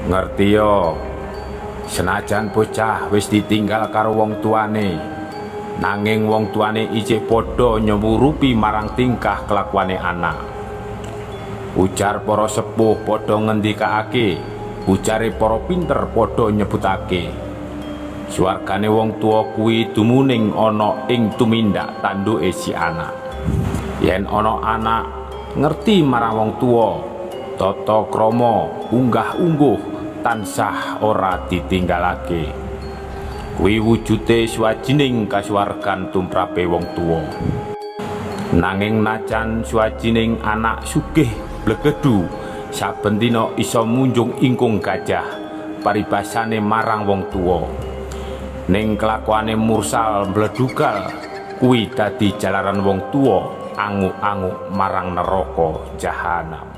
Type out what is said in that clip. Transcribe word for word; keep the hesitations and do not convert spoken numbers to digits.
Ngerti yo, senajan bocah wis ditinggal karo wong tuane, nanging wong tuane ijik padha nyewurupi marang tingkah kelakuane anak. Ujar para sepuh padha ngendikake, ujare para pinter padha nyebutake, swargane wong tua kuwi dumuning ana ing tumindak tanduke si anak. Yen ana anak ngerti marang wong tua, tata krama unggah-ungguh tansah ora ditinggalake. Kuwi wujude swajining kasuwargan tumrape wong tua. Nanging najan swajining anak sugih blegedu saben dina isa munjung ingkung gajah paribasane marang wong tua, ning kelakuane mursal mbledugal kuwi dadi jalaran wong tua angu-angu marang neraka jahanam.